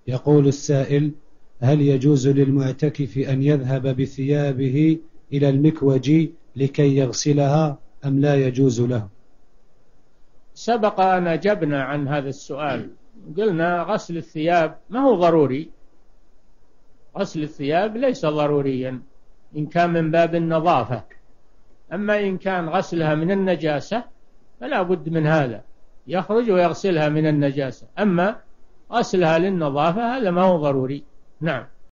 يقول السائل: هل يجوز للمعتكف أن يذهب بثيابه إلى المكوج لكي يغسلها أم لا يجوز له؟ سبق أن أجبنا عن هذا السؤال، قلنا غسل الثياب ما هو ضروري، غسل الثياب ليس ضروريا إن كان من باب النظافة، أما إن كان غسلها من النجاسة فلا بد من هذا، يخرج ويغسلها من النجاسة، أما غسلها للنظافة هذا ما هو ضروري. نعم.